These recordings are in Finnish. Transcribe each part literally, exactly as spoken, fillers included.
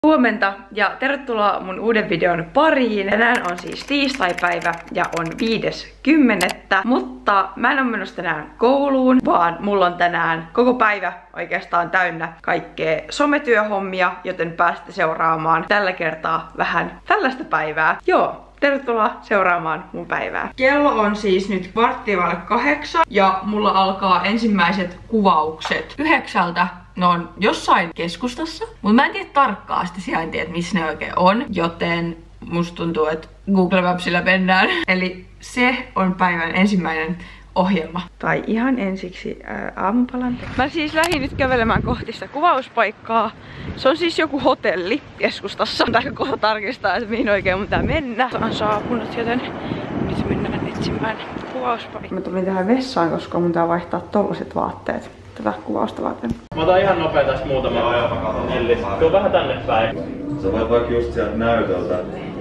Huomenta ja tervetuloa mun uuden videon pariin. Tänään on siis tiistaipäivä ja on viides kymmenettä, mutta mä en ole menossa tänään kouluun, vaan mulla on tänään koko päivä oikeastaan täynnä kaikkea sometyöhommia, joten pääsette seuraamaan tällä kertaa vähän tällaista päivää. Joo. Tervetuloa seuraamaan mun päivää. Kello on siis nyt kvarttia vaille kahdeksan ja mulla alkaa ensimmäiset kuvaukset yhdeksältä. Ne on jossain keskustassa, mutta mä en tiedä tarkkaan sitä sijaintia, että missä ne oikein on, joten musta tuntuu, että Google Mapsilla mennään. Eli se on päivän ensimmäinen ohjelma. Tai ihan ensiksi ää, aamupalan. Mä siis lähdin nyt kävelemään kohti sitä kuvauspaikkaa. Se on siis joku hotelli keskustassa. Täällä kohta tarkistaa, että mihin oikein mun pitää mennä. On saapunut, joten nyt mennään etsimään kuvauspaikkaa. Mä tulin tähän vessaan, koska mun pitää vaihtaa tollaset vaatteet tätä kuvausta varten. Mä otan ihan nopea tästä muutama. Eli tuu vähän tänne päin. Sä voit vaikka just sieltä näytöltä.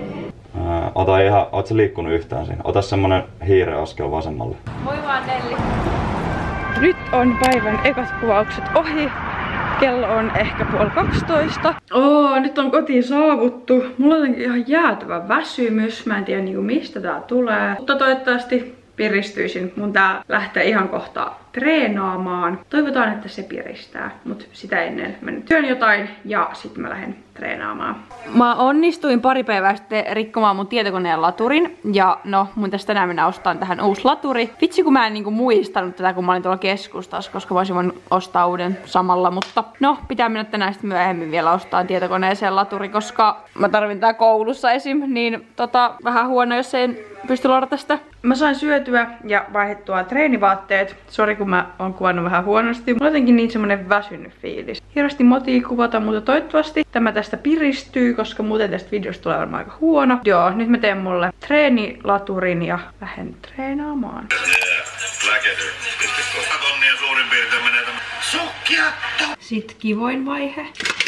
Ää, ota ihan, oot sä liikkunut yhtään siinä? Ota semmonen hiireaskel vasemmalle. Moi vaan Nelli. Nyt on päivän ekat kuvaukset ohi. Kello on ehkä puoli kaksitoista. Oo, nyt on kotiin saavuttu. Mulla on ihan jäätävä väsymys. Mä en tiedä niinku mistä tää tulee. Mutta toivottavasti piristyisin. Mun tää lähtee ihan kohta treenaamaan. Toivotaan, että se piristää, mutta sitä ennen mä nyt syön jotain ja sitten mä lähden treenaamaan. Mä onnistuin pari päivää sitten rikkomaan mun tietokoneen laturin ja no mun tästä tänään mennä ostamaan tähän uusi laturi. Vitsi kun mä en niinku muistanut tätä kun mä olin tuolla keskustassa, koska mä olisin voinut ostaa uuden samalla, mutta no pitää mennä tänään sitten myöhemmin vielä ostaa tietokoneeseen laturi, koska mä tarvin tää koulussa esim, niin tota vähän huono jos en pysty ladata sitä. Mä sain syötyä ja vaihdettua treenivaatteet. Sori kun mä oon kuvannut vähän huonosti. Mulla on jotenkin niin semmonen väsynyt fiilis. Hirveästi motii kuvata, mutta toivottavasti tämä tästä piristyy, koska muuten tästä videosta tulee varmaan aika huono. Joo, nyt mä teen mulle treenilaturin ja lähden treenaamaan. Sitten kivoin vaihe.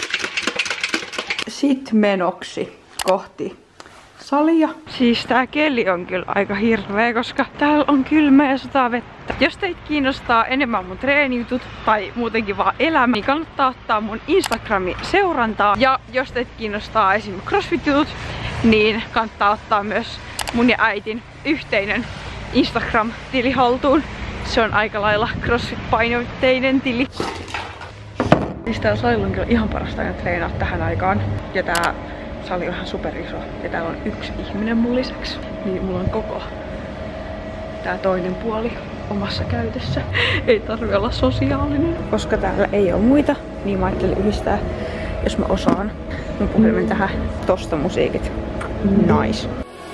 Sitten menoksi kohti salia. Siis tää keli on kyllä aika hirveä, koska täällä on kylmä ja sataa vettä. Jos teitä kiinnostaa enemmän mun treenijutut tai muutenkin vaan elämä, niin kannattaa ottaa mun Instagramin seurantaa. Ja jos teitä kiinnostaa esim. CrossFit-jutut, niin kannattaa ottaa myös mun ja äitin yhteinen Instagram-tili haltuun. Se on aika lailla CrossFit-painotteinen tili. Siis täällä salilla on kyllä ihan parasta aina treenaa tähän aikaan. Ja tää sali on ihan super iso ja täällä on yksi ihminen mun lisäksi. Niin mulla on koko tää toinen puoli omassa käytössä. Ei tarvi olla sosiaalinen. Koska täällä ei oo muita, niin mä ajattelin yhdistää, jos mä osaan mun puhelimen tähän tosta musiikit. Nice.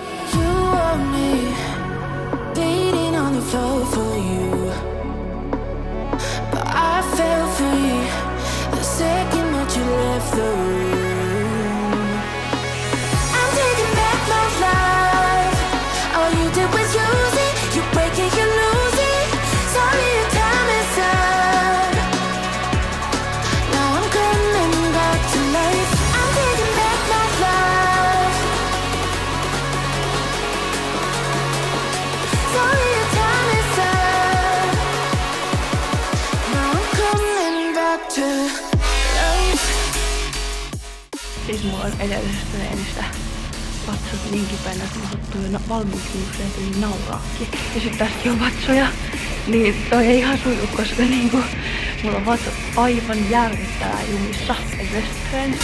Siis mulla on edellisestä treenistä vatsat niin kipeänä, että mulla sattuu jo valmiusjuukseen tuli nauraakin. Ja sit tästäkin on vatsoja, niin toi ei ihan suju, koska niinku mulla on vatsat aivan järkyttävää jumissa edellisestä treenistä.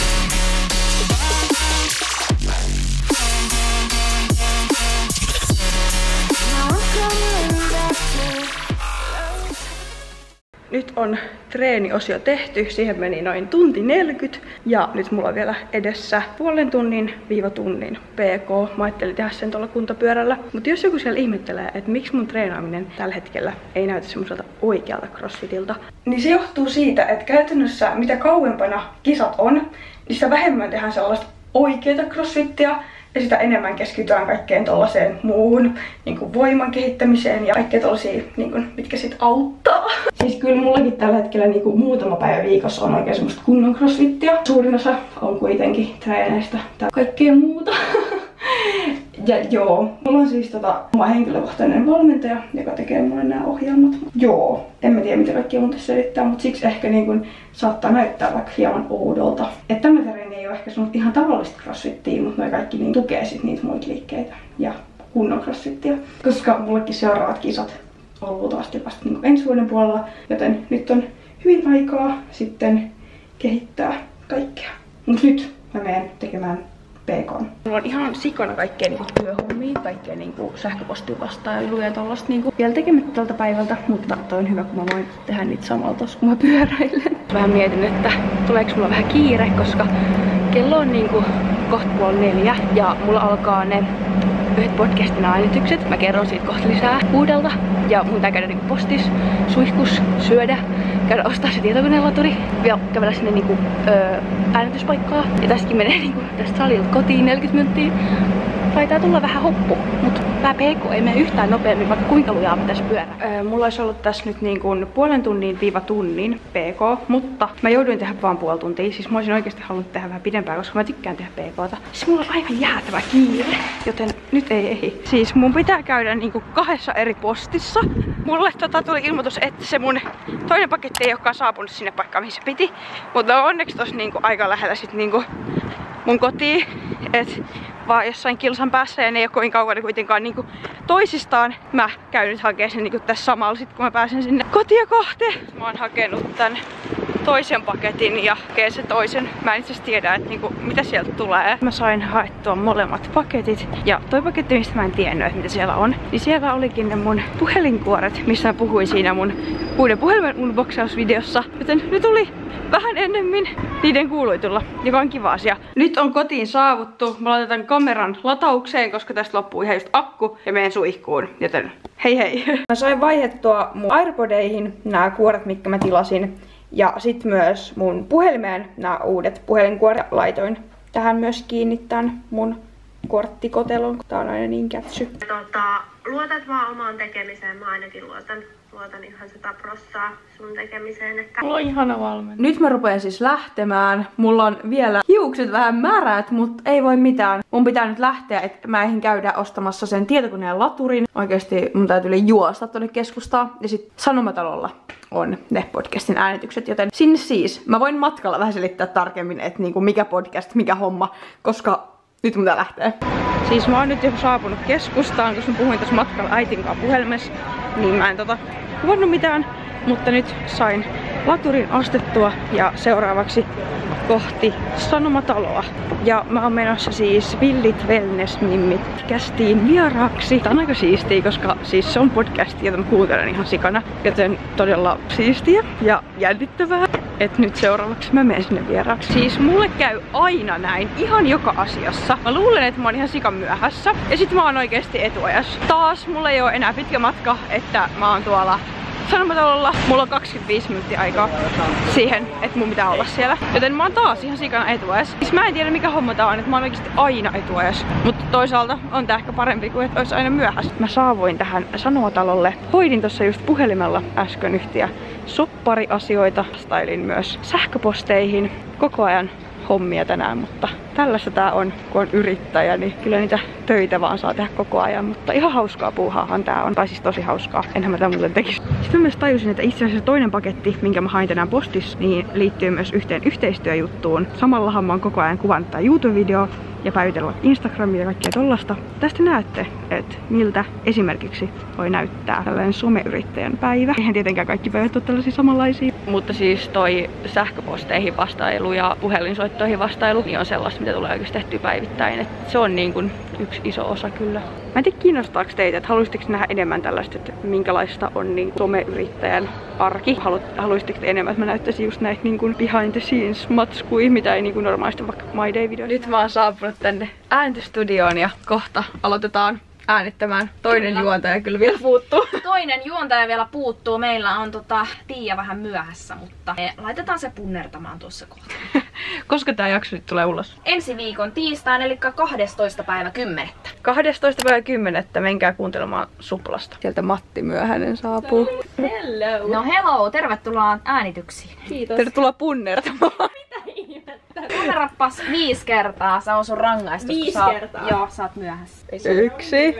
Nyt on treeniosio tehty, siihen meni noin tunti neljäkymmentä ja nyt mulla on vielä edessä puolen tunnin viiva tunnin P K. Mä ajattelin tehdä sen tuolla kuntopyörällä. Mutta jos joku siellä ihmettelee, että miksi mun treenaaminen tällä hetkellä ei näytä semmoiselta oikealta crossfitilta, niin se johtuu siitä, että käytännössä mitä kauempana kisat on, niin sitä vähemmän tehdään sellaista oikeata crossfittia. Ja sitä enemmän keskitytään kaikkeen tollaseen muuhun niin kuin voiman kehittämiseen ja kaikkea tollasia, niin kuin, mitkä sit auttaa. Siis kyllä mullakin tällä hetkellä niin kuin muutama päivä viikossa on oikein semmoista kunnon crossfittia. Suurin osa on kuitenkin treeneistä tai kaikkea muuta. Ja joo, mulla on siis tota oma henkilökohtainen valmentaja, joka tekee mulle nämä ohjelmat. Joo, en mä tiedä mitä kaikkia mun tässä selittää, mutta siksi ehkä niin kun saattaa näyttää vaikka hieman oudolta. Että tämä treeni ei ole ehkä semmoista ihan tavallista crossfittiä, mutta noi kaikki niin tukee sit niitä muita liikkeitä ja kunnon crossfittiä. Koska mullekin seuraavat kisat on luultavasti vasta niin ensi vuoden puolella, joten nyt on hyvin aikaa sitten kehittää kaikkea. Mut nyt mä menen tekemään P K:n. Mulla on ihan sikana kaikkea niinku työhommia, kaikkea niinku sähköpostia vastailuja ja tollaista niinku vielä tekemättä tältä päivältä, mutta toi on hyvä, kun mä voin tehdä niitä samalla tossa, kun mä pyöräilen. Vähän mietin, että tuleeko mulla vähän kiire, koska kello on niinku kohta puoli neljä ja mulla alkaa ne yhdet podcastin äänitykset. Mä kerron siitä kohta lisää kuudelta ja mun pitää käydä niinku postis, suihkus, syödä, käydä ostaa se tietokoneelaturi, vielä kävellä sinne niinku öö, äänityspaikkaa. Ja tästäkin menee niinku tästä salilta kotiin neljäkymmentä minuuttia. Taitaa tulla vähän hoppu, mutta tää P K ei mene yhtään nopeammin, vaikka kuinka lujaa pitäisi pyörää. Öö, mulla olisi ollut tässä nyt niin kuin puolen tunnin viiva tunnin P K, mutta mä jouduin tehdä vaan puoli tuntia. Siis mä olisin oikeasti halunnut tehdä vähän pidempään, koska mä tykkään tehdä P K:ta. Siis mulla on aivan jäätävä kiire, joten nyt ei ehdi. Siis mun pitää käydä niin kuin kahdessa eri postissa. Mulle tota tuli ilmoitus, että se mun toinen paketti ei olekaan saapunut sinne paikkaan, mihin se piti. Mutta onneksi tossa niin kuin aika lähellä sit niin kuin mun kotiin. Et vaan jossain kilsan päässä ja ne ei ole kovin kaukana kuitenkaan niinku toisistaan. Mä käyn nyt hakemaan sen niinku tässä samalla sit kun mä pääsen sinne kotia kohti. Mä oon hakenut tän toisen paketin ja hakee se toisen. Mä en itse asiassa tiedä, että niinku, mitä sieltä tulee. Mä sain haettua molemmat paketit. Ja toi paketti, mistä mä en tiennyt, että mitä siellä on, niin siellä olikin ne mun puhelinkuoret, missä mä puhuin siinä mun uuden puhelimen unboxausvideossa. Joten ne tuli vähän ennemmin niiden kuului tulla, joka on kiva asia. Nyt on kotiin saavuttu. Mä laitetaan kameran lataukseen, koska tästä loppuu ihan just akku ja menen suihkuun. Joten hei hei! Mä sain vaihdettua mun AirPodeihin nämä kuoret, mitkä mä tilasin. Ja sit myös mun puhelimeen nämä uudet puhelinkuoret. Laitoin tähän myös kiinni tän mun korttikotelon. Tää on aina niin kätsy. Tota, luotat vaan omaan tekemiseen. Mä ainakin luotan. Luotan ihan sitä prossaa sun tekemiseen. Että... Mulla on ihana valmennus. Nyt mä rupean siis lähtemään. Mulla on vielä hiukset vähän märät, mutta ei voi mitään. Mun pitää nyt lähteä, että mä eihin käydä ostamassa sen tietokoneen laturin. Oikeesti mun täytyy juosta tonne keskustaan. Ja sit Sanomatalolla on ne podcastin äänitykset, joten sinne siis. Mä voin matkalla vähän selittää tarkemmin, että niinku mikä podcast, mikä homma, koska nyt mun tää lähtee. Siis mä oon nyt jo saapunut keskustaan, koska mä puhuin tässä matkalla äitin kanssa puhelimessa, niin mä en tota kuvannut mitään, mutta nyt sain laturin ostettua ja seuraavaksi kohti Sanomataloa. Ja mä oon menossa siis Villit Wellness-mimmit kästiin vieraaksi. Tää on aika siistiä, koska siis se on podcast, jota mä kuuntelen ihan sikana. Joten todella siistiä ja jännittävää, että nyt seuraavaksi mä menen sinne vieraaksi. Siis mulle käy aina näin, ihan joka asiassa. Mä luulen, että mä oon ihan sikan myöhässä. Ja sit mä oon oikeesti etuajassa. Taas mulla ei oo enää pitkä matka, että mä oon tuolla Sanomatalolla. Mulla on kaksikymmentäviisi minuuttia aikaa siihen, että mun pitää olla siellä. Joten mä oon taas ihan sikana etuajassa. Siis mä en tiedä mikä homma tää on, että mä oon oikeesti aina etuajassa. Mutta toisaalta on tää ehkä parempi kuin että ois aina myöhässä. Mä saavuin tähän Sanomatalolle. Hoidin tossa just puhelimella äsken yhtiä soppariasioita. Vastailin myös sähköposteihin koko ajan hommia tänään, mutta tällaista tää on, kun on yrittäjä, niin kyllä niitä töitä vaan saa tehdä koko ajan, mutta ihan hauskaa puuhaahan tää on, tai siis tosi hauskaa, enhän mä tää muuten tekisi. Sitten mä myös tajusin, että itse asiassa toinen paketti, minkä mä hain tänään postissa, niin liittyy myös yhteen yhteistyöjuttuun. Samallahan mä oon koko ajan kuvannut tää YouTube-video ja päivitellyt Instagramia ja kaikkea tollasta. Tästä näette, että miltä esimerkiksi voi näyttää tällainen someyrittäjän päivä. Eihän tietenkään kaikki päivät ole tällaisia samanlaisia. Mutta siis toi sähköposteihin vastailu ja puhelinsoittoihin vastailu niin on sellaista, mitä tulee oikeasti tehtyä päivittäin. Et se on niin kuin yksi iso osa kyllä. Mä en tiedä, kiinnostaako teitä, että haluaisitteko nähdä enemmän tällaista, että minkälaista on niin someyrittäjän arki. Halu, haluaisitteko te enemmän, että mä näyttäisin just näitä niin kuin behind the scenes matskui, mitä ei niin kuin normaalisti vaikka My Day-videoissa. Nyt mä oon saapunut tänne äänitysstudioon ja kohta aloitetaan äänittämään. Toinen juontaja kyllä vielä puuttuu. Toinen juontaja vielä puuttuu. Meillä on tota Tiia vähän myöhässä, mutta me laitetaan se punnertamaan tuossa kohtaa. Koska tää jakso nyt tulee ulos? Ensi viikon tiistain, eli kahdestoista päivä kymmenettä. kahdestoista päivä kymmenettä menkää kuuntelemaan Suplasta. Sieltä Matti Myöhänen saapuu. Hello! No hello, tervetuloa äänityksiin. Kiitos. Tervetuloa punnertamaan. Mitä ihmettä? Punnerappas viisi kertaa, se on sun rangaistus. Viisi saat, kertaa? Joo, sä oot myöhässä. Yksi,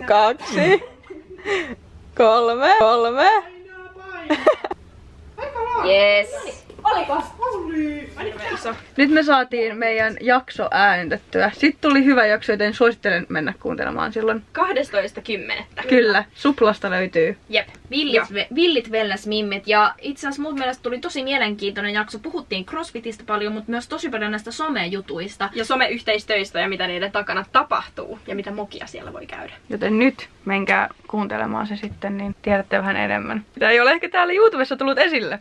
kaksi, kolme, kolme. Yes. Oliko? Nyt me saatiin meidän jakso äänitettyä. Sitten tuli hyvä jakso, joten suosittelen mennä kuuntelemaan silloin. kahdestoista kymmenettä Kyllä, Suplasta löytyy. Jep, villit, ve, villit wellness-mimmit. Ja itse asiassa mun mielestä tuli tosi mielenkiintoinen jakso. Puhuttiin crossfitistä paljon, mutta myös tosi paljon näistä somejutuista. Ja someyhteistöistä ja mitä niiden takana tapahtuu. Ja mitä mokia siellä voi käydä. Joten nyt menkää kuuntelemaan se sitten, niin tiedätte vähän enemmän. Tämä ei ole ehkä täällä YouTubessa tullut esille.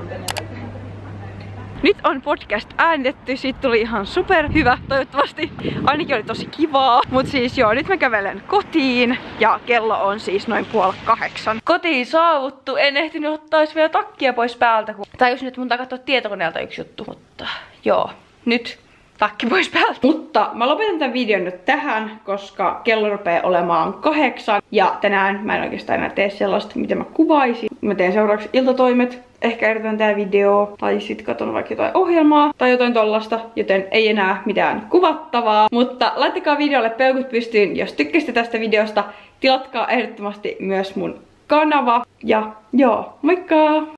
Nyt on podcast äänitetty, siitä tuli ihan super hyvä, toivottavasti. Ainakin oli tosi kivaa. Mut siis joo, nyt mä kävelen kotiin ja kello on siis noin puoli kahdeksan. Kotiin saavuttu, en ehtinyt ottaa edes vielä takkia pois päältä. Kun... Tai jos nyt mun katsoa tietokoneelta yksi juttu, mutta joo, nyt takki pois päältä. Mutta mä lopetan tämän videon nyt tähän, koska kello rupeaa olemaan kahdeksan. Ja tänään mä en oikeastaan enää tee sellaista, mitä mä kuvaisin. Mä teen seuraavaksi iltatoimet. Ehkä editän tää video, tai sit katon vaikka jotain ohjelmaa, tai jotain tollasta, joten ei enää mitään kuvattavaa. Mutta laittakaa videolle peukut pystyyn, jos tykkäsitte tästä videosta. Tilatkaa ehdottomasti myös mun kanava. Ja joo, moikka!